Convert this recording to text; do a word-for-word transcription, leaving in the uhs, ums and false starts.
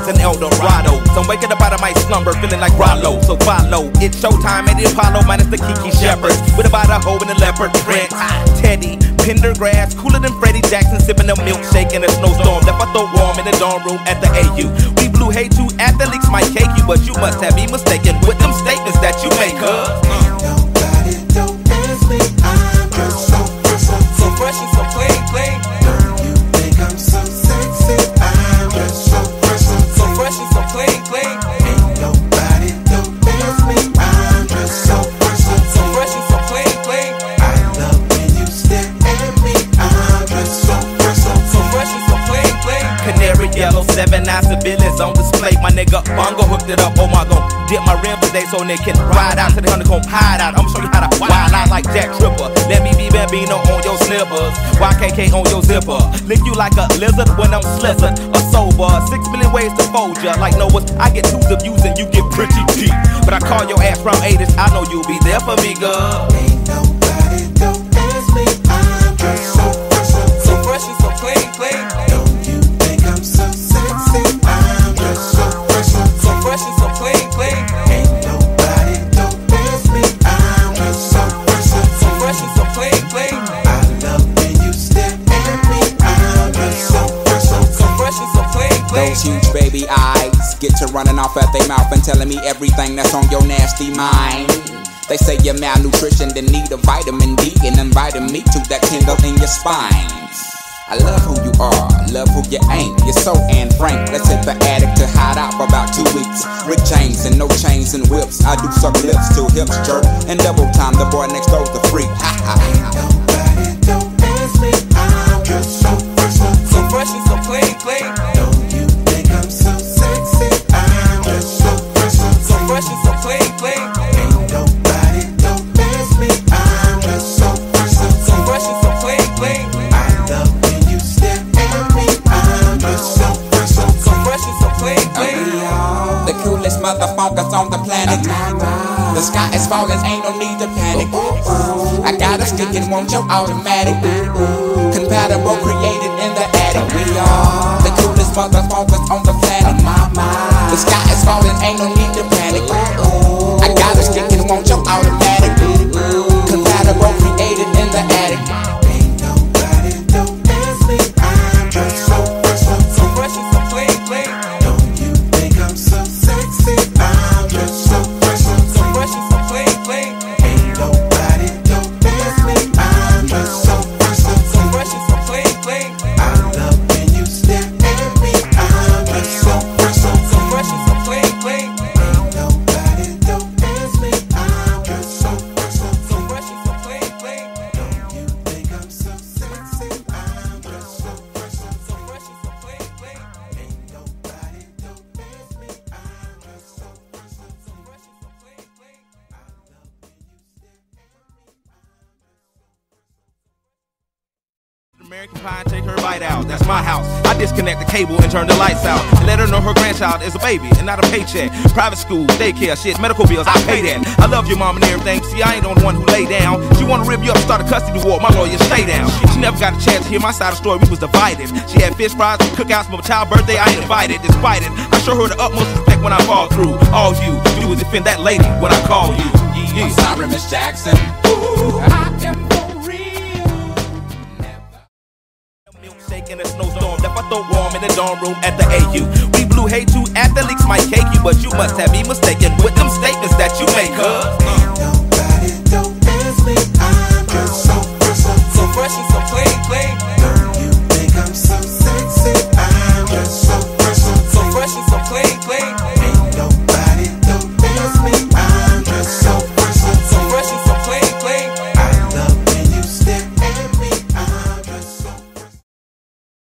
an El Dorado. So I'm waking up out of my slumber, feeling like Rollo. So follow, it's showtime at the Apollo, minus the Kiki Shepards. With about a hoe in the leopard-print. Teddy, Pendergrass, cooler than Freddie Jackson, sipping a milkshake in a snowstorm. Left my throat warm in the dorm room at the A U. We blew hay to athletes might cake you, but you must have me mistaken with them statements that you make, huh? Nobody don't ask me, I'm just so fresh, so, so fresh and so clean, clean. Girl, you think I'm so sexy, I'm just so fresh, so, so fresh and so clean, clean. Ain't nobody don't ask me, I'm just so fresh, so, so fresh and so clean, clean. I love when you stare at me, I'm just so fresh, so, so fresh and so clean, clean. Canary yellow, seven nine civilians on display. My nigga Bongo hooked it up. Oh my god, dip my rim today so they can ride out to the honeycomb hide out. I'ma show you how to wild out like Jack Tripper. Let me be Bambino on your slippers, Y K K on your zipper. Lick you like a lizard when I'm slizzard or sober. Six million ways to fold ya like Noah's. I get twos of views and you get pretty deep. But I call your ass from eighties. I know you'll be there for me, girl. Ain't nobody don't ask me, I'm just so fresh, so, so fresh and so clean, clean. Don't you think I'm so sexy? I'm just so fresh, so, so fresh and so clean, clean. Ain't nobody don't ask me, I'm just so fresh, so, so fresh and so clean, clean. I love when you stare at me, I'm just so fresh, so, so fresh and so clean, clean. Those huge baby eyes get you running off at their mouth and telling me everything that's on your nasty mind. They say you're malnutrition, then need a vitamin D, and inviting me to that tingle in your spine. I love who you are, love who you ain't. You're so and frank. Let's hit the attic to hide out for about two weeks. Rick James and no chains and whips. I do suck lips till hips jerk, and double time the boy next door's the freak. Ha ha. Nobody don't ask me, I'm just so fresh, so, so fresh and so clean, clean. Don't you think I'm so sexy? I'm just so fresh, so, so fresh and so clean, clean. Ain't nobody don't ask me, I'm just so fresh, so, so fresh and so clean, clean. I love when you stare at me, I'm just so fresh, so, so fresh and so clean, clean. The coolest motherfuckers on the planet. The sky is falling, ain't no need to panic. I got a stick and want your automatic. Compatible, created in the attic. We are the coolest motherfuckers on the planet. The sky is falling, ain't no need to panic. I got a stick and want your automatic. Compatible, created in the attic. Ain't nobody don't ask me, I'm just so fresh, so, so fresh and so clean, clean. Don't you think I'm so sexy? I'm just so fresh, so, so fresh and so clean, clean. Ain't nobody don't ask me, I'm just so fresh, so, so fresh and so clean, clean. I love when you stare at me, I'm just so fresh, so, so fresh and so clean, clean. Ain't nobody don't ask me, I'm just so fresh, so, so fresh and so clean, clean. Don't you think I'm so sexy? I'm just so fresh, so, so fresh and so clean, clean. Ain't nobody don't ask me, I'm just so fresh, so, so fresh and so clean, clean. I love when you stare at me, American pie and take her bite out. That's my house. I disconnect the cable and turn the lights out. And let her know her grandchild is a baby and not a paycheck. Private school, daycare, shit, medical bills, I pay that. I love your mom and everything. See, I ain't the only one who lay down. She wanna rip you up, start a custody war. My lawyer, stay down. She never got a chance to hear my side of the story. We was divided. She had fish fries and cookouts for my child's birthday. I ain't invited. Despite it, I show her the utmost respect when I fall through. All you do is defend that lady when I call you. Yeah, yeah. I'm sorry, Miss Jackson. Ooh, I am for real. Milkshake in a snowstorm, left my throat warm in the dorm room at the A U. We blew hay to athletes might cake you, but you must have me mistaken with them statements that you make, huh? Nobody don't ask me, I'm